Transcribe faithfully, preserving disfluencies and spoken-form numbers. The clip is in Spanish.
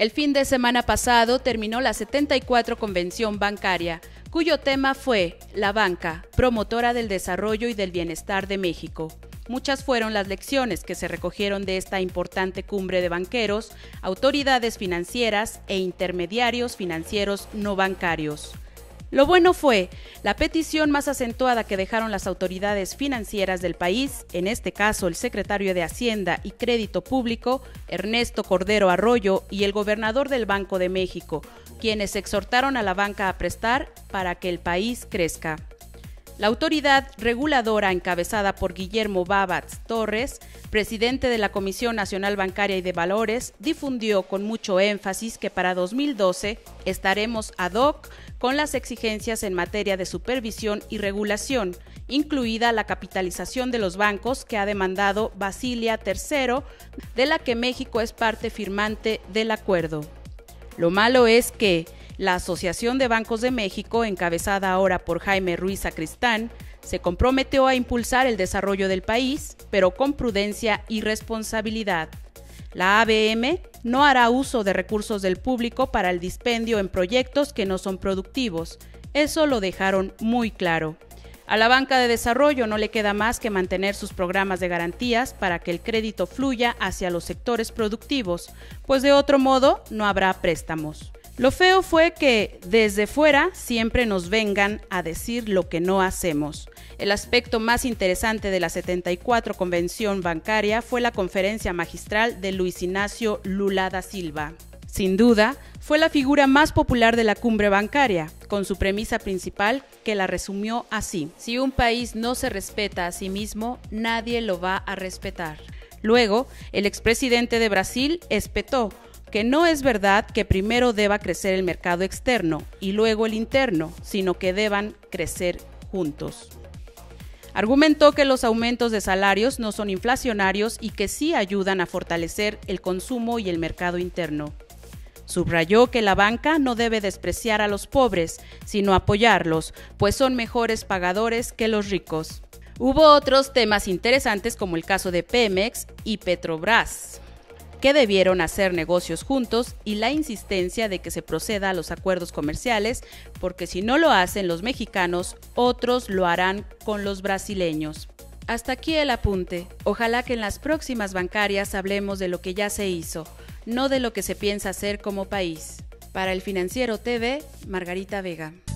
El fin de semana pasado terminó la setenta y cuatro Convención Bancaria, cuyo tema fue la banca, promotora del desarrollo y del bienestar de México. Muchas fueron las lecciones que se recogieron de esta importante cumbre de banqueros, autoridades financieras e intermediarios financieros no bancarios. Lo bueno fue la petición más acentuada que dejaron las autoridades financieras del país, en este caso el secretario de Hacienda y Crédito Público, Ernesto Cordero Arroyo, y el gobernador del Banco de México, quienes exhortaron a la banca a prestar para que el país crezca. La autoridad reguladora, encabezada por Guillermo Babatz Torres, presidente de la Comisión Nacional Bancaria y de Valores, difundió con mucho énfasis que para dos mil doce estaremos ad hoc con las exigencias en materia de supervisión y regulación, incluida la capitalización de los bancos que ha demandado Basilea tercero, de la que México es parte firmante del acuerdo. Lo malo es que la Asociación de Bancos de México, encabezada ahora por Jaime Ruiz Sacristán, se comprometió a impulsar el desarrollo del país, pero con prudencia y responsabilidad. La A B M no hará uso de recursos del público para el dispendio en proyectos que no son productivos. Eso lo dejaron muy claro. A la banca de desarrollo no le queda más que mantener sus programas de garantías para que el crédito fluya hacia los sectores productivos, pues de otro modo no habrá préstamos. Lo feo fue que desde fuera siempre nos vengan a decir lo que no hacemos. El aspecto más interesante de la setenta y cuatro Convención Bancaria fue la conferencia magistral de Luis Ignacio Lula da Silva. Sin duda, fue la figura más popular de la cumbre bancaria, con su premisa principal que la resumió así: si un país no se respeta a sí mismo, nadie lo va a respetar. Luego, el expresidente de Brasil espetó que no es verdad que primero deba crecer el mercado externo y luego el interno, sino que deban crecer juntos. Argumentó que los aumentos de salarios no son inflacionarios y que sí ayudan a fortalecer el consumo y el mercado interno. Subrayó que la banca no debe despreciar a los pobres, sino apoyarlos, pues son mejores pagadores que los ricos. Hubo otros temas interesantes como el caso de Pemex y Petrobras, que debieron hacer negocios juntos, y la insistencia de que se proceda a los acuerdos comerciales, porque si no lo hacen los mexicanos, otros lo harán con los brasileños. Hasta aquí el apunte. Ojalá que en las próximas bancarias hablemos de lo que ya se hizo, no de lo que se piensa hacer como país. Para El Financiero T V, Margarita Vega.